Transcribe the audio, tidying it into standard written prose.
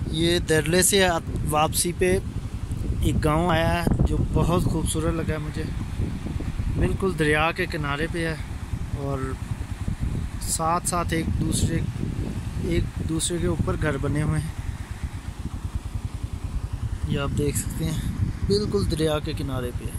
ये दरले से वापसी पे एक गांव आया है जो बहुत खूबसूरत लगा है मुझे। बिल्कुल दरिया के किनारे पे है और साथ साथ एक दूसरे के ऊपर घर बने हुए हैं। ये आप देख सकते हैं, बिल्कुल दरिया के किनारे पे है।